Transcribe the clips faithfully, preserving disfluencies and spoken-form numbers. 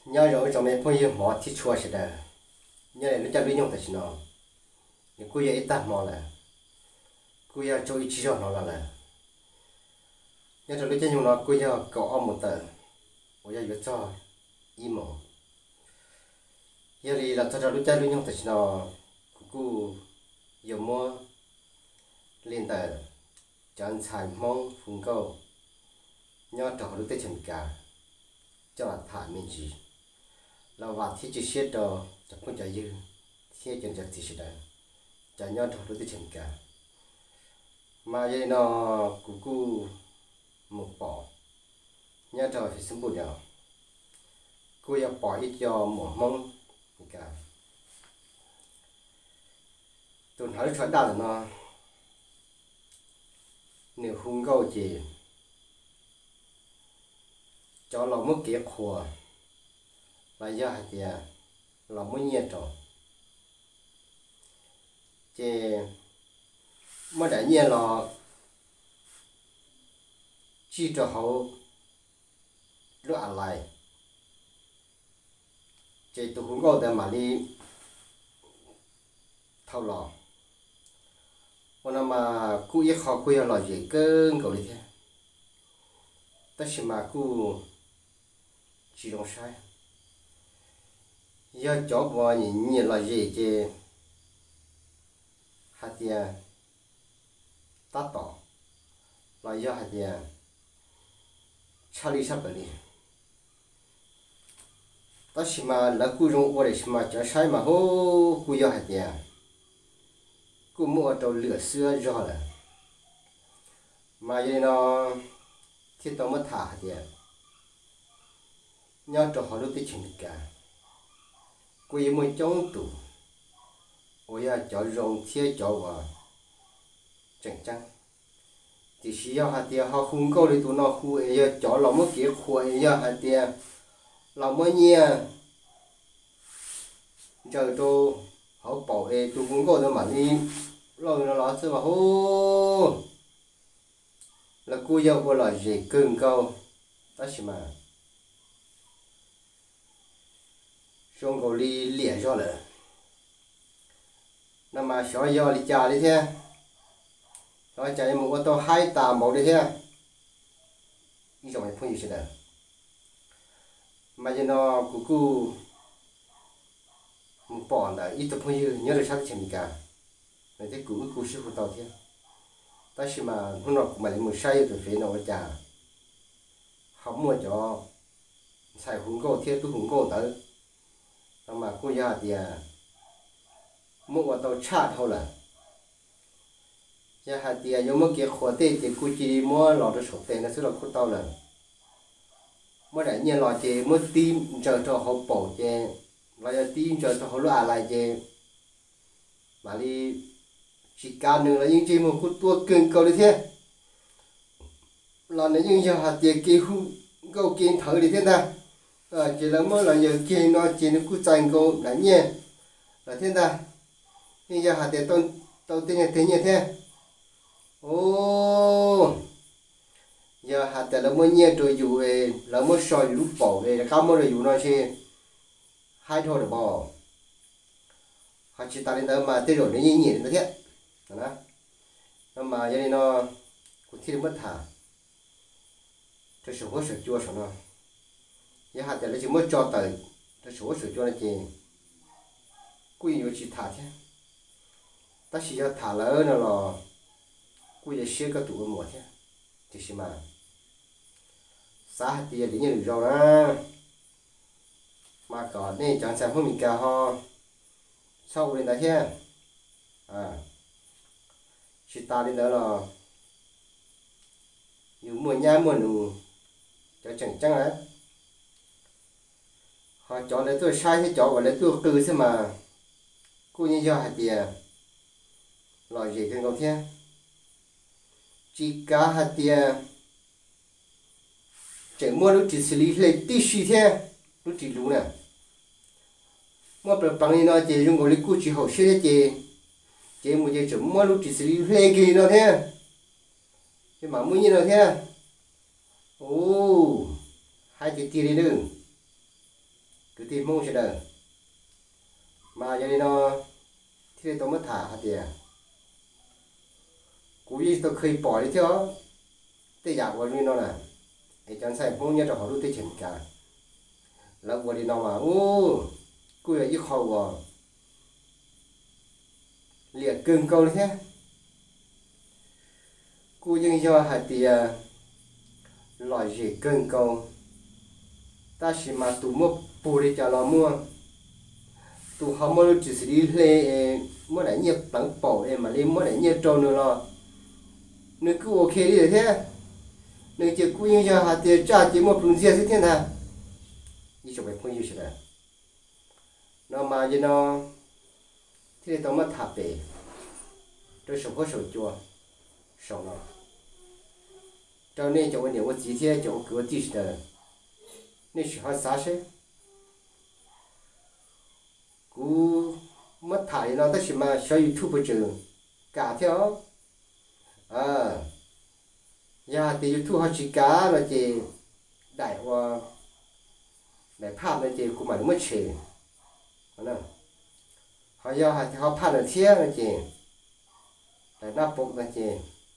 nhớ rồi trong mấy phong yêu mỏ thì chua sẽ đời nhớ này nó cho lưu nhung thật nó nhưng cô ấy ta mỏ là cô ấy cho ý chí cho nó là là nhớ rồi lưu cho nhung nó cô ấy cậu ông một tờ cô ấy vừa cho im mỏ giờ thì là cho lưu cho lưu nhung thật nó cô giờ mua lên tờ chọn xài mong phun câu nhớ trò lưu tới chân cả cho là thả mình gì là vặt thì chỉ xét đó chẳng có chạy dư xe chân chặt thì sẽ đấy chạy nhau thọ đối với chân cả mà vậy nó cũng cứ một bỏ nhớ trò phải sống bụi nào cô yêu bỏ ít cho một mông cả tuần hỏi chuyện đau là nó nếu hung câu chỉ cho nó mất kế khổ là do hạt tiền là mới nhiệt rồi chứ mới đã nhiệt là chỉ cho họ rửa lại chứ tôi không có để mà đi thâu lò còn mà cứ ít họ cứ là gì cứ cầu đi thế tất nhiên mà cứ chỉ don't sai giờ chó bò nhìn nhìn là gì chứ hạt tiền tát tỏ là do hạt tiền chali sắp đi tất nhiên mà là cứ rong qua đấy mà chó sai mà hô cứ do hạt tiền cứ mua trâu lửa xưa do là mà vậy nó thì tao mới thả hạt tiền nhớ cho họ lúc tới chuyện cả quỳ mới chống tủ ôi ya cho rong thiết cho vào chẳng chăng thì chỉ要hạt tiền họ không có được tụi nó khu ấy cho lòng mới kia khu ấy ya hạt tiền lòng mới nhia giờ tôi họ bảo ấy tôi không có đâu mà đi rồi nó nói sao mà hô là cô yêu cô là gì cưng câu đó là mà xong rồi đi lẻ cho lại nằm mà xóa do đi trả đi thế xóa chạy một ô tô hai tà màu đi thế ý trong này phong gì thế mà giờ nó cũng cứ một bọn là ít tập phong gì nhớ được sao chuyện gì cả này thế cũng cứ sư phụ tao thế ta chỉ mà hôm nọ mà lại một say từ phía nào trả không mua cho xài hùng cô thế tôi hùng cô tới mà cô già thì mua tàu chát thôi là giờ hạt tiền nếu mà kia khó tê thì cô chỉ mua lọ được số tiền nó sẽ là cô tàu là mua đại nhiên lọ chỉ mua tim chờ cho họ bổ chứ và giờ tim chờ cho họ loại lại chứ mà đi chỉ cả nữa là những gì mà cô tua cưng câu đi thế là nếu như giờ hạt tiền kia không câu kiên thở đi thế nào à, chỉ là mỗi lần giờ kia nó chỉ nó cứ tranh câu là nhẹ là thế nào bây giờ hạt tiền tôi tôi tên là thế như thế ô giờ hạt tiền là mỗi nhẹ rồi dù về là mỗi soi lúc bỏ về là cao mỗi rồi dù nó chỉ hai thôi được bỏ họ chỉ ta lên đó mà tới rồi nó nhẹ nhẹ nó thế đó nó mà giờ nó cũng thi mất thả cho số có sự chua số nó giờ hạt tiền là chỉ mới cho tới cho số sự chua là chỉ quy yếu chỉ thả thế ta chỉ cho thả lỡ nó là quy yếu xưa cái tủ một thế thì xem mà xã hạt tiền thì như được rồi đó mà còn này chẳng xem không mình cả ho sau lên đấy thế à chỉ ta lên đó là những mùa nhá mùa nụ cho chẳng chăng đấy họ chọn lấy tôi sai thì chọn lấy tôi từ xem mà cô như cho hạt tiền loại gì cần không thế chỉ cả hạt tiền chẳng mua lúc chỉ xử lý lấy tí xí thế lúc chỉ lú nè mua bờ bằng nó chỉ dùng cái cú chỉ hậu sẽ chỉ chỉ một chỉ chấm mua lúc chỉ xử lý lấy cái nó thế chứ mà mua như nào thế ô hai cái tiền đi đừng cứ tìm mông sẽ đời mà giờ đi nó thì tôi mới thả hạt tiền cú gì tôi khơi bỏ đi theo tới giả của nó là để chẳng sai mông nhớ cho họ đu tới chuyện cả là của đi nó mà ô cú là ít khâu à liệt cưng câu thế cú nhưng do hạt tiền loại gì cưng câu ta chỉ mà tụ mua bù đi cho nó mua tụ họ mua chỉ xử lý lệ mua lại nhiều bằng bỏ em mà lên mua lại nhiều trâu nữa lo nếu cứ ok đi được thế nếu chỉ cứ như giờ hạt tiền trả chỉ một phần riêng thế nào như chỗ này không như thế nào nó mà như nó thì tao mất thả về tôi sống có sầu chua sống nó cho nên chỗ này tôi chỉ theo chỗ cửa chỉ là nên chỉ hỏi sao chứ cú mất thải nó tất nhiên mà sao YouTube trường cả theo à giờ thì YouTube họ chỉ cả là chỉ đại hoa đại pháp là chỉ cũng mà mất chế nè họ giờ họ thì họ phát là thiết là chỉ đại nắp bụng là chỉ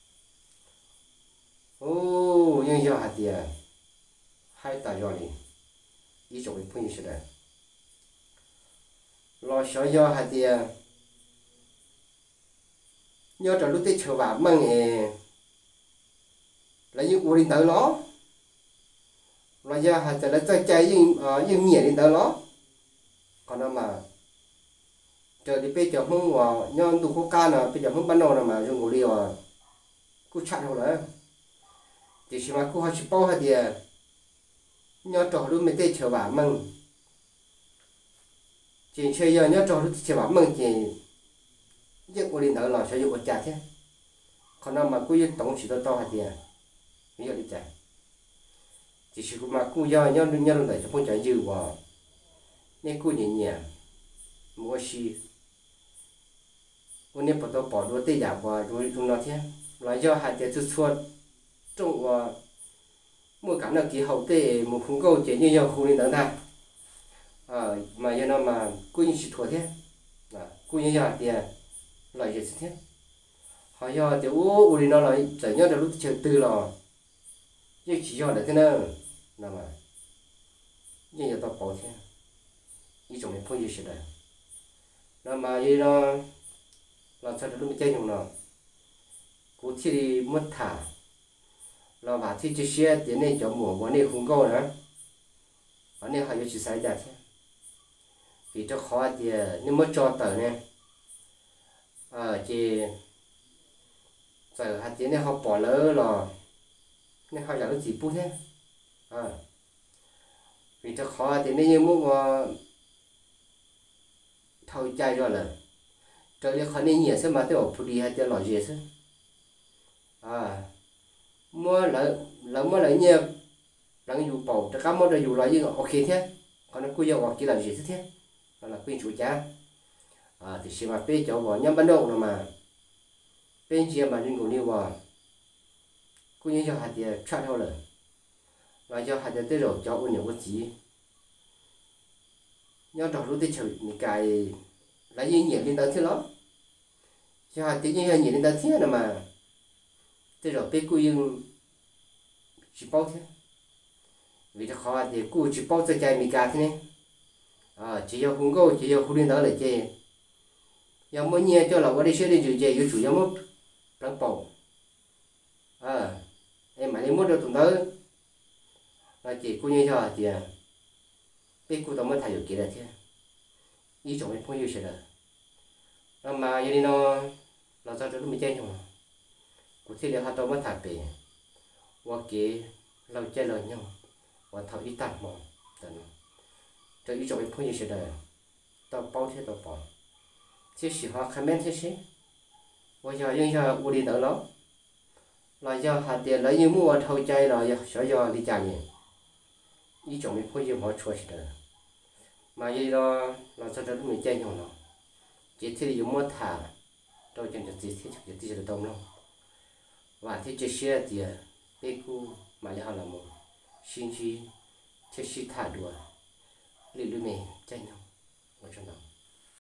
ô nhưng giờ họ thì hai tài rồi đi ý chỗ cái phương式đấy lo sợ do hạt tiền nhớ cho lúc tết chờ vào mang nghề là những cuộc đi tới nó lo do hạt tiền là chơi chơi những những nhẹ đi tới nó còn đâu mà chờ đi bây giờ không vào nhớ tụ có can à bây giờ không ban đầu là mà dùng ngủ đi à cứ chặn rồi đấy thì chỉ mà cứ hay chỉ bao hạt tiền nhớ cho lúc mấy tết chờ vào mang chỉ chơi giờ nhớ cho lúc chờ vào mang chỉ những cuộc đi tới là sẽ dùng một chặt thế còn đâu mà cứ tổng chỉ to to hạt tiền ví dụ đi chặt chỉ chỉ mà cứ giờ nhớ nhớ lúc này cho phong trào dư vào nên cứ nhẹ nhẹ mua xì hôm nay bắt đầu bỏ đuôi tây giả vào rồi dùng nó thế là do hạt tiền chút chút trong và mua cảm là kỳ hậu tây một khung câu chỉ như nhau khung đi tới này à mà giờ nó mà cứ như chỉ thua thế là cứ như giờ thì lại gì thế họ giờ thì ô uri nó lại chỉ nhớ được lúc chơi tư là nhưng chỉ do để thế nào là mà nhưng giờ tao bỏ thế ý trong này không gì đấy là mà giờ nó làm sao để lúc chơi nhung nó cụ thể đi mất thả là bà thì chỉ xe tiền này cho mùaวันนี้không có nữaวันนี้họ chỉ sai ra thế vì cho khó thì nếu mất cho tờ này à chỉ giờ hạt tiền này họ bỏ lỡ là nên họ làm gì bút thế à vì cho khó thì nếu như muốn thâu chạy rồi là cho nên họ nên nhiều xem mà tôi phụ đi hay tôi làm gì chứ à mua lại lại mua lại nhiều đang dùng bầu cho các món rồi dùng lại như ok thế còn nó cứ giờ hoặc chỉ làm gì thế đó là quyên chủ cha à thì xem mà bây giờ vào nhắm ban đầu rồi mà bên kia mà những người đi vào cũng như cho hạt tiền chặt thôi rồi và cho hạt tiền tới rồi cho ôn nhiều cái gì nhớ trong lúc tới chơi những cái là gì nhiều lên tới thế đó cho hạt tiền như nhiều lên tới thế là mà tới rồi bây cũng chỉ bao thế vì nó khó thì cũng chỉ bao cho trái mì cá thế này à chỉ có không có chỉ có không đến đó là chơi giờ mỗi nhà cho là có đi chơi đi chơi chơi yêu chủ yếu một lăng bầu à em mà đi mua được tụi đó là chỉ cũng như thế thì biết cũng tao mới thay đổi kia là thế ý chỗ này không yêu rồi đó mà giờ đi nó là sao cho nó mới chơi không cũng thì là họ tao mới thay về hoặc cái lâu chơi lâu nhau và thầu ít tạt mỏ cho ý chỗ này không yêu rồi tao bao thế tao bỏ chỉ chỉ họ khai men thế chứ bây giờ những giờ u đi tới đó là do hạt tiền lấy như mua thâu chay rồi sợ do đi trả nhiều ý chỗ mình không dùng họ chua được mà gì đó là sao cho mình chơi nhau nó chỉ thì dùng mua thả rồi chẳng được gì thì chẳng được gì được đâu đâu và thì chỉ xe thì bê cu mà lấy họ làm một xin chi chỉ xin thả đùa lì lì mì chạy nhau